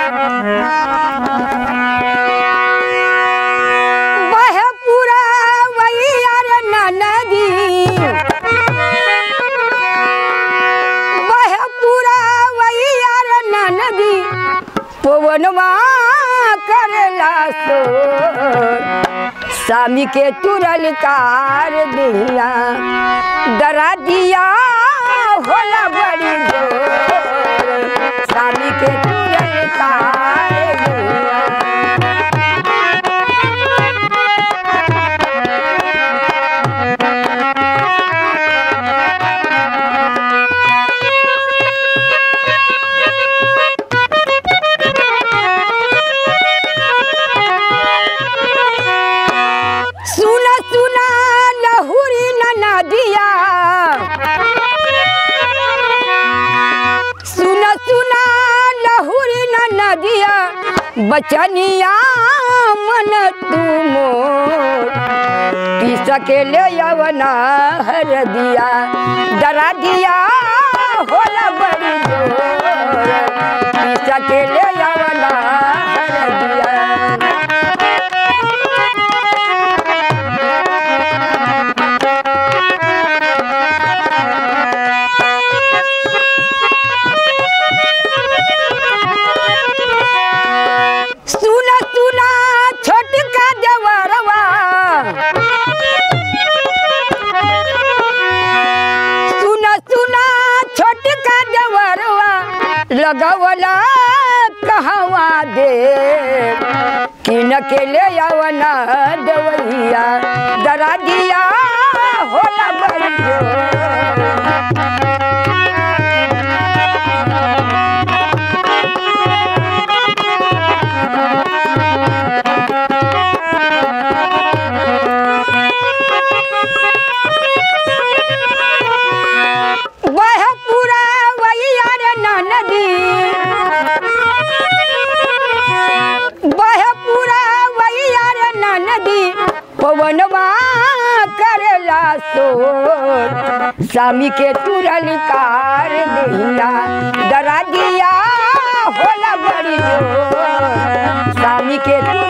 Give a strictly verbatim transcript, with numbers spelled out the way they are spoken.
बह पूरा वही यार नदी, बह पूरा वही यार नदी, पवनवा करला सो स्वामी के तुरल कार दिया डरा दिया होला बड़ी जोर स्वामी के तुरल कार दिया। सुना सुना लहुरी नदिया, सुना सुना लहुरी नदिया, बचनिया मन तुम पी सके ले यवना हर दिया डरा दिया होला बड़ी जोर पी सके ले यवना हर दिया। सुना सुना छोटका देवरवा, सुना सुना छोटका देवरवा, लगवला कहवा दे किन के ले यवना दवैया डरा दिया होला बड़ी जोर। पवनवा करला सोर स्वामी के तुरल कार दिया डरा दिया होला बड़ी जोर स्वामी के